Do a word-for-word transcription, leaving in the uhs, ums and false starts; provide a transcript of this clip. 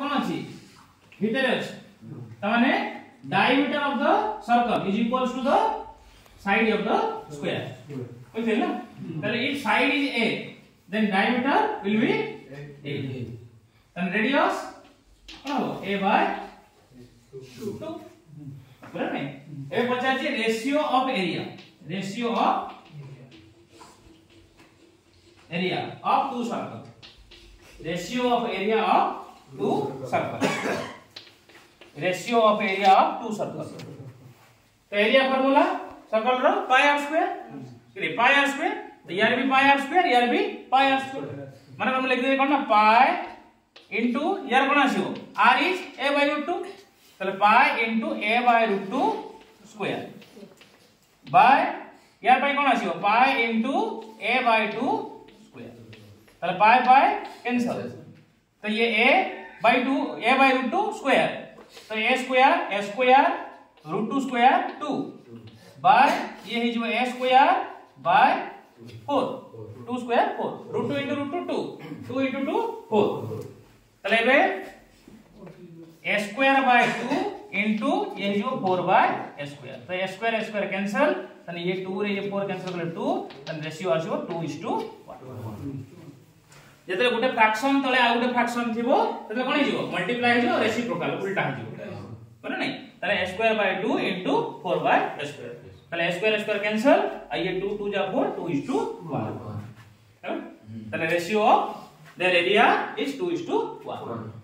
कोन अछि भितर अछि त माने diameter of the circle is equals to the side of the square okay ना ताले if side is a then diameter will be a and radius कोन हो a by two बराबर नहीं ए पचा छै ratio of area ratio of area of two circle ratio of area of two circle ratio of area of two circle तो area formula circle रो pi r square के pi r square तो यार भी पाई आर स्क्वायर यार भी पाई r square माने हम लिख दे कोन ना पाई इनटू यार कोन आसीओ r is a by root two तले pi into a by root two square by यार पाई कोन आसीओ pi into a by two ताले पाई पाई कैंसिल तो ये a by two a by root two square तो a square a square root two square two by ये है जो a square by four two square four root two into root two two two into two four ताले बे a square by two into ये जो four by a square तो a square a square cancel तने ये two रे ये four cancel करले टू तने ratio आसीबो two is to one जेते गोटे फ्रैक्शन तले आ गोटे फ्रैक्शन थिबो तले कोन हिजो मल्टीप्लाई हिजो रेसिप्रोकल उल्टा हिजो बने नै तले a square by two into four by a square तले a square a square cancel आ ये टू टू जा four two is to one तले ratio of their area is two is to one